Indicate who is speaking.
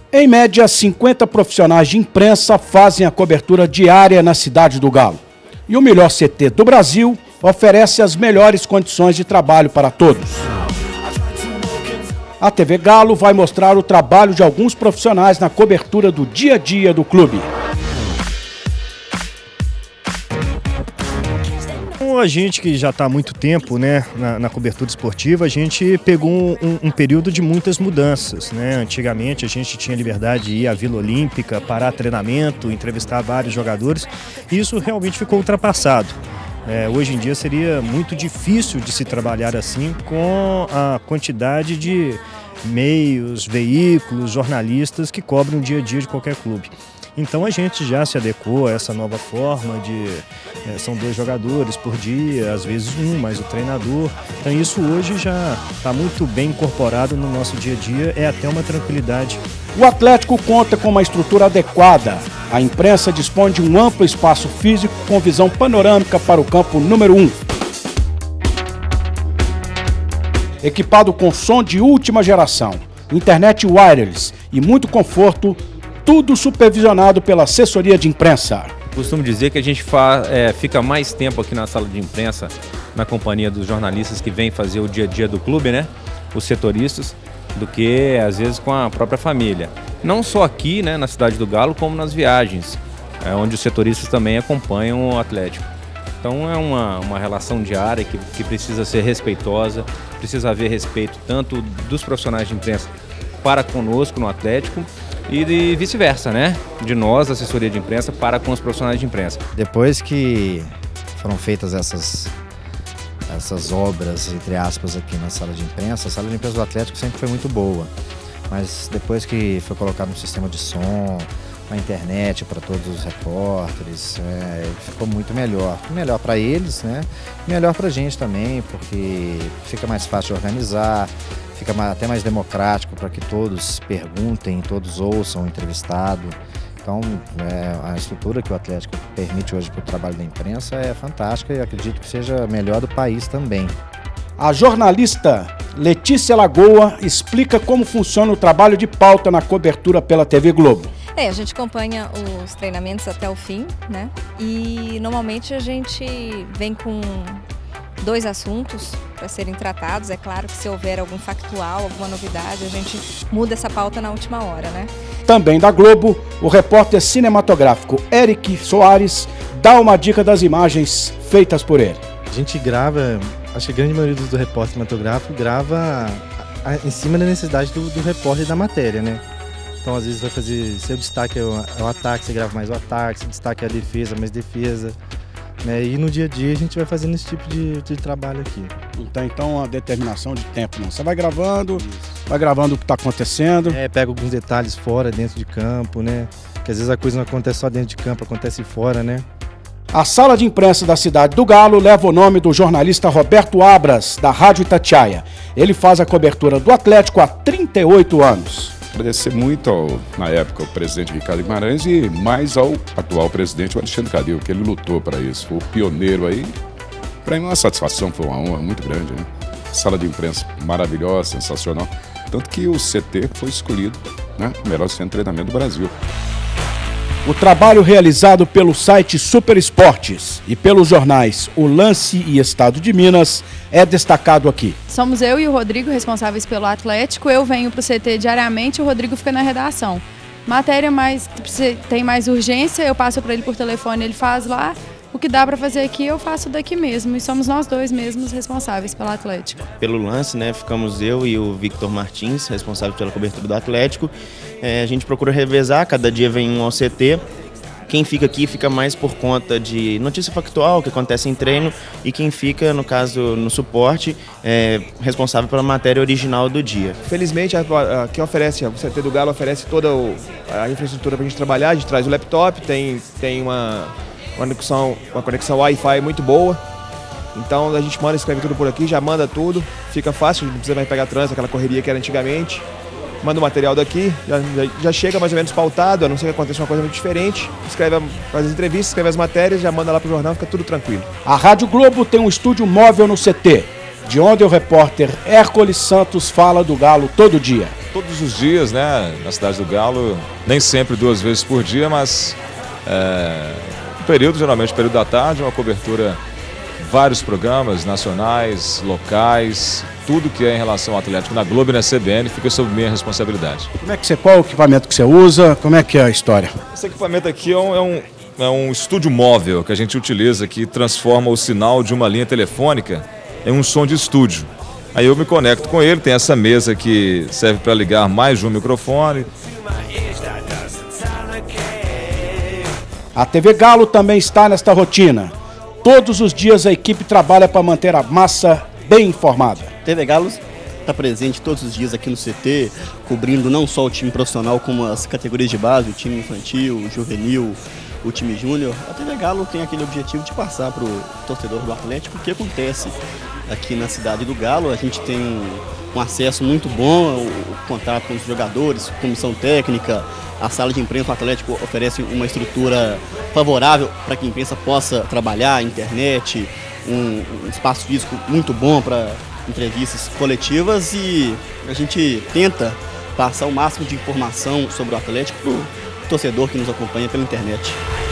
Speaker 1: Em média, 50 profissionais de imprensa fazem a cobertura diária na Cidade do Galo. E o melhor CT do Brasil oferece as melhores condições de trabalho para todos. A TV Galo vai mostrar o trabalho de alguns profissionais na cobertura do dia a dia do clube.
Speaker 2: A gente que já está há muito tempo, né, na cobertura esportiva, a gente pegou um período de muitas mudanças, né? Antigamente a gente tinha liberdade de ir à Vila Olímpica, parar treinamento, entrevistar vários jogadores, e isso realmente ficou ultrapassado. Hoje em dia seria muito difícil de se trabalhar assim com a quantidade de meios, veículos, jornalistas que cobrem o dia a dia de qualquer clube. Então a gente já se adequou a essa nova forma são 2 jogadores por dia, às vezes mais o treinador. Então isso hoje já está muito bem incorporado no nosso dia a dia, é até uma tranquilidade.
Speaker 1: O Atlético conta com uma estrutura adequada. A imprensa dispõe de um amplo espaço físico com visão panorâmica para o campo número 1. Equipado com som de última geração, internet wireless e muito conforto, tudo supervisionado pela assessoria de imprensa.
Speaker 3: Costumo dizer que a gente fica mais tempo aqui na sala de imprensa, na companhia dos jornalistas que vêm fazer o dia a dia do clube, né? Os setoristas, do que às vezes com a própria família. Não só aqui, né, na Cidade do Galo, como nas viagens, onde os setoristas também acompanham o Atlético. Então é uma relação diária que precisa ser respeitosa, precisa haver respeito tanto dos profissionais de imprensa para conosco no Atlético, e vice-versa, né? De nós, assessoria de imprensa, para com os profissionais de imprensa.
Speaker 4: Depois que foram feitas essas obras, entre aspas, aqui na sala de imprensa, a sala de imprensa do Atlético sempre foi muito boa. Mas depois que foi colocado um sistema de som, a internet para todos os repórteres, ficou muito melhor. Melhor para eles, né? Melhor para a gente também, porque fica mais fácil de organizar, fica até mais democrático para que todos perguntem, todos ouçam o entrevistado. Então, a estrutura que o Atlético permite hoje para o trabalho da imprensa é fantástica e acredito que seja a melhor do país também.
Speaker 1: A jornalista Letícia Lagoa explica como funciona o trabalho de pauta na cobertura pela TV Globo.
Speaker 5: A gente acompanha os treinamentos até o fim, né? E normalmente a gente vem com 2 assuntos para serem tratados. É claro que se houver algum factual, alguma novidade, a gente muda essa pauta na última hora, né? Também
Speaker 1: da Globo, o repórter cinematográfico Eric Soares dá uma dica das imagens feitas por ele.
Speaker 6: A gente grava, acho que a grande maioria do repórter cinematográfico grava em cima da necessidade do repórter da matéria, né? Então às vezes vai fazer, seu destaque é o ataque, você grava mais o ataque, seu destaque é a defesa, mais defesa. E no dia a dia a gente vai fazendo esse tipo de trabalho aqui.
Speaker 1: Não tem então uma determinação de tempo, não. Você vai gravando o que está acontecendo.
Speaker 6: Pega alguns detalhes fora, dentro de campo, né? Que às vezes a coisa não acontece só dentro de campo, acontece fora, né?
Speaker 1: A sala de imprensa da Cidade do Galo leva o nome do jornalista Roberto Abras, da Rádio Itatiaia. Ele faz a cobertura do Atlético há 38 anos.
Speaker 7: Agradecer muito na época, ao presidente Ricardo Guimarães e mais ao atual presidente, o Alexandre Calil, que ele lutou para isso. Foi o pioneiro aí. Para mim, uma satisfação, foi uma honra muito grande, né? Sala de imprensa maravilhosa, sensacional. Tanto que o CT foi escolhido, né, o melhor centro de treinamento do Brasil.
Speaker 1: O trabalho realizado pelo site Super Esportes e pelos jornais O Lance e Estado de Minas é destacado aqui.
Speaker 8: Somos eu e o Rodrigo responsáveis pelo Atlético. Eu venho para o CT diariamente e o Rodrigo fica na redação. Matéria tem mais urgência, eu passo para ele por telefone, ele faz lá. O que dá para fazer aqui, eu faço daqui mesmo. E somos nós 2 mesmos responsáveis pelo Atlético.
Speaker 9: Pelo Lance, né, ficamos eu e o Victor Martins, responsáveis pela cobertura do Atlético. A gente procura revezar, cada dia vem um ao CT. Quem fica aqui fica mais por conta de notícia factual que acontece em treino, e quem fica, no caso, no suporte, é responsável pela matéria original do dia.
Speaker 10: Felizmente, quem oferece, o CT do Galo oferece toda a infraestrutura para a gente trabalhar. A gente traz o laptop, tem uma conexão Wi-Fi muito boa. Então a gente escreve tudo por aqui, já manda tudo, fica fácil, não precisa mais pegar trânsito, aquela correria que era antigamente. Manda o material daqui, já chega mais ou menos pautado, a não ser que aconteça uma coisa muito diferente. Faz as entrevistas, escreve as matérias, já manda lá pro jornal, fica tudo tranquilo.
Speaker 1: A Rádio Globo tem um estúdio móvel no CT. de onde o repórter Hércules Santos fala do Galo todo dia.
Speaker 11: Todos os dias, né, na cidade do Galo, nem sempre 2 vezes por dia, mas geralmente período da tarde, uma cobertura, vários programas nacionais, locais, tudo que é em relação ao Atlético na Globo e na CBN fica sob minha responsabilidade.
Speaker 1: Qual é o equipamento que você usa? Como é que é a história?
Speaker 11: Esse equipamento aqui é um estúdio móvel que a gente utiliza, que transforma o sinal de uma linha telefônica em um som de estúdio. Aí eu me conecto com ele, tem essa mesa que serve para ligar mais de um microfone.
Speaker 1: A TV Galo também está nesta rotina. Todos os dias a equipe trabalha para manter a massa bem informada.
Speaker 12: A TV Galo está presente todos os dias aqui no CT, cobrindo não só o time profissional, como as categorias de base, o time infantil, o juvenil, o time júnior. A TV Galo tem aquele objetivo de passar para o torcedor do Atlético o que acontece aqui na cidade do Galo. A gente tem um acesso muito bom, o contato com os jogadores, comissão técnica, a sala de imprensa. O Atlético oferece uma estrutura favorável para que a imprensa possa trabalhar, internet, um espaço físico muito bom para entrevistas coletivas, e a gente tenta passar o máximo de informação sobre o Atlético para o torcedor que nos acompanha pela internet.